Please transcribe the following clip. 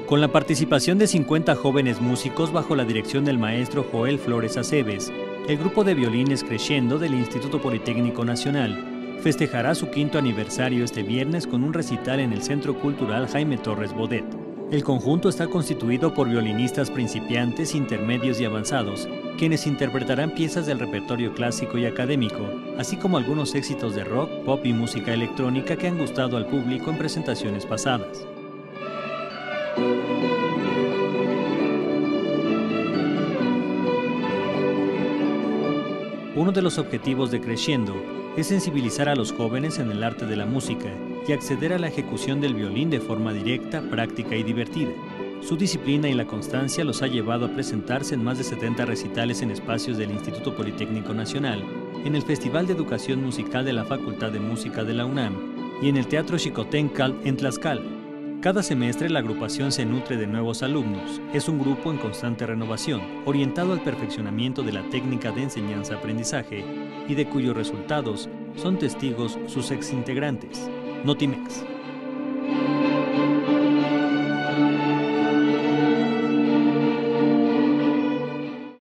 Con la participación de 50 jóvenes músicos bajo la dirección del maestro Joel Flores Aceves, el grupo de violines Crescendo del Instituto Politécnico Nacional festejará su 5º aniversario este viernes con un recital en el Centro Cultural Jaime Torres Bodet. El conjunto está constituido por violinistas principiantes, intermedios y avanzados, quienes interpretarán piezas del repertorio clásico y académico, así como algunos éxitos de rock, pop y música electrónica que han gustado al público en presentaciones pasadas. Uno de los objetivos de Crescendo es sensibilizar a los jóvenes en el arte de la música y acceder a la ejecución del violín de forma directa, práctica y divertida. Su disciplina y la constancia los ha llevado a presentarse en más de 70 recitales en espacios del Instituto Politécnico Nacional, en el Festival de Educación Musical de la Facultad de Música de la UNAM y en el Teatro Xicoténcatl en Tlaxcala. Cada semestre la agrupación se nutre de nuevos alumnos. Es un grupo en constante renovación, orientado al perfeccionamiento de la técnica de enseñanza-aprendizaje y de cuyos resultados son testigos sus exintegrantes. Notimex.